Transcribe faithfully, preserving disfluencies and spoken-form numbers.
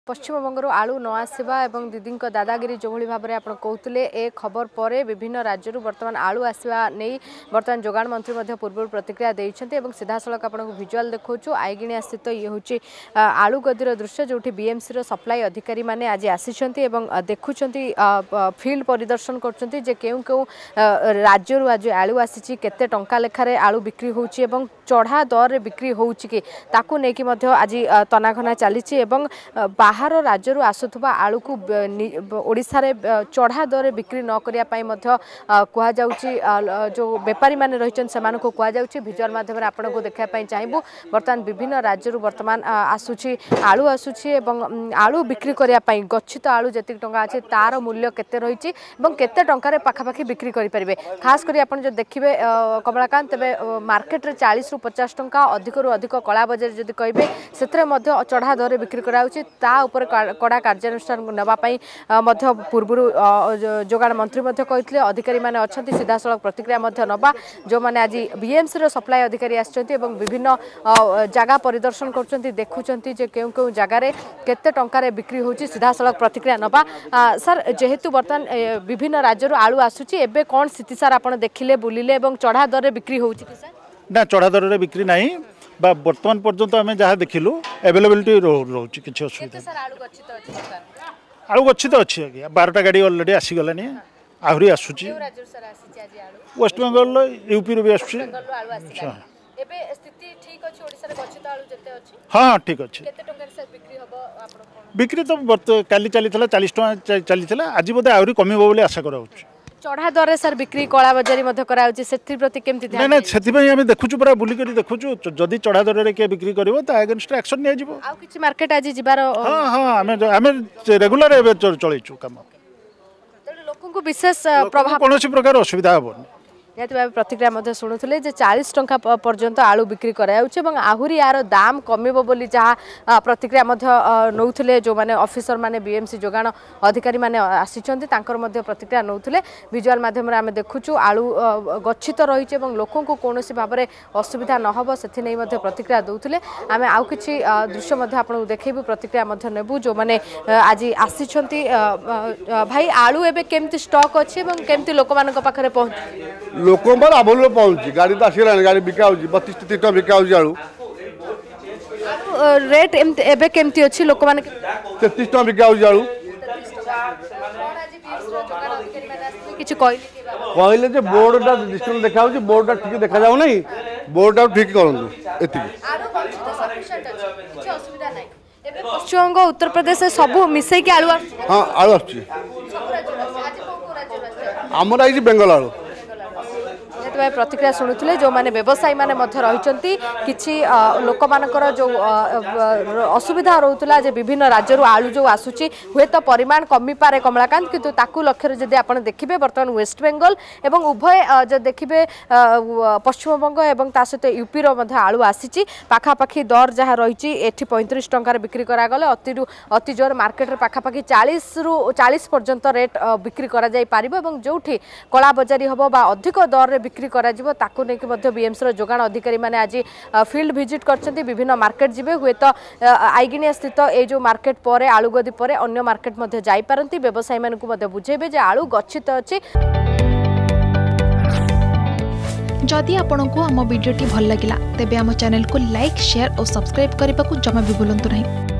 पश्चिमबंगर आलू न आसवा और दीदी दादागिरी जो भाव में आप कहते ए खबर पर विभिन्न राज्य बर्तमान आलू आसवा नहीं बर्तमान जोगाण मंत्री पूर्व प्रतिक्रिया देते सीधा सड़क आपको भिजुआल देखा आईगिणिया स्थित ये हूँ आलू गदीर दृश्य जो बीएमसी सप्लाई अधिकारी मैंने आज आसी देखुं फिल्ड परिदर्शन कर क्यों क्यों राज्य आज आलू आसी केते टंका लेखार आलू बिक्री होची एवं चढ़ा दर बिक्री होची कि ताकू नेकी आज तनाघना चली बाहर राज्य आसुवा आलू को ओडिशा रे चढ़ा दर बिक्री न करने कहुच्छी जो बेपारी मैंने रही कहुच्छी भिजुआल माध्यम आपको देखापी चाहबू बर्तमान विभिन्न राज्य बर्तमान आसूची आलू आसूची आलू बिक्री करने गच्छित आलू जी टंका अच्छे तार मूल्य केते रही केते टंकार पाखापाखि बिक्री करेंगे खास कर आप देखिए कमलाकांत तेरे मार्केट रे चालीस रु पचास टंका अधिक रु अधिक कला बजार जदि कहे से चढ़ा दर बिक्री कराऊँच उपर कड़ा कार्यानुष्ठान नापी पूर्व जोगाण मंत्री कहते अधिकारी मैंने अच्छा सीधा सड़क प्रतिक्रिया नवा जो मैंने आज बीएमसी सप्लाई अधिकारी आसछन्ति एवं विभिन्न जगह परिदर्शन कर देखुं क्यों क्यों जगार केते टंकार बिक्री होची सीधा सड़क प्रतिक्रिया नवा सर जेहेतु बर्तमान विभिन्न राज्य आलू आसूची एबे कौन स्थिति सर आप देखिले बुलिले एवं चढ़ा दर बिक्री होची कि सर ना चढ़ा दर बिक्री नहीं बर्तमान पर्यंत आम जहाँ देखिलु अवेलेबिलिटी रोच कि आलू गच्छी तो अच्छी आज्ञा बारटा गाड़ी अलरेडी आसीगला आहरी आसूची वेस्ट बेंगल यूपी रू भी आस हाँ ठीक अच्छे बिक्री तो काली चली चालीस टका चली आज बोधे आहरी कम बोली आशा करा चढ़ा दर सर बिक्री कला बजारी प्रति केमती ना ना से आम देखुचु पूरा बुलिक देखुचु जदि चढ़ा दर किए बिक्री कर एक्शन नहीं मार्केट आज जीवार हाँ हाँ आम आम रेगुलर चलु कम लोक विशेष प्रभाव कौन प्रकार असुविधा हेनी निहत भाव प्रतिक्रिया शुणुले चालीस टंका पर्यंत आलू बिक्री आहरी यार दाम कमिबो बोली जहाँ प्रतिक्रिया नौले जो माने ऑफिसर माने बीएमसी जोगाण अधिकारी माने आसीचंती प्रतिक्रिया नौले विजुआल माध्यम आम देखुचु आलू गच्छित रही लोक कौन भाव में असुविधा नहब से प्रतिक्रिया दौले आम आउ कि दृश्य आपको देखू प्रतिक्रिया नेबू जो मैंने आज आसी भाई आलू एवं केमती स्टॉक अच्छी केमती लोक मान पाखे पहुँच लोक आभल पहुँची गाड़ी तो आसगला गाड़ी बिका बतीस तीस टका बिका आलू रेट एबे केमती अच्छी लोक माने तैंतीस टका बिका आलू किछ कहले जे बोर्डटा डिस्प्ले देखा बोर्डटा ठीक देखा जाऊ नहीं बोर्डटा ठीक करंतु एति पश्चिमबंग उत्तर प्रदेश सब मिसई के आलू हाँ आलू आछि हमर आई बेंगल आलू प्रतिक्रिया शुणुले जो माने व्यवसायी माने रही किसी लोक मानकर जो असुविधा रोला विभिन्न राज्य आलू जो आसूची हुए तो परिमाण कमी पारे कमलाकांत किंतु ताकू लक्ष्य जदि आप देखिए बर्तमान वेस्ट बेंगल एवं उभय जो देखिए पश्चिमबंग एवं ता सहित यूपी आलू आसी पाखापाखि दर जहाँ रही पैंतीस टंकार बिक्री करागले अति अति जोर मार्केट रे पाखापाखि चालीस रु चालीस पर्यंत रेट बिक्री करा जाई पारिबो एवं जोठी कला बजारी हबो बा अधिक दर रे बिक्री करा जिवो ताकू नेकी मध्य बीएमसी जोगाण अधिकारी माने आज फील्ड विजिट करछन्ती विभिन्न मार्केट जिबे हुए तो आईगिणिया स्थित ए जो मार्केट पर आलू गदी पर अन्य मार्केट मध्य जाई पारंती व्यवसायी मानकु मध्य बुझेबे जे आलू गच्छित अछि जदि आपंक आम भिडी भल लगा तेब आम चैनल को लाइक शेयर और सब्सक्राइब करने को जमा भी भूलु नहीं।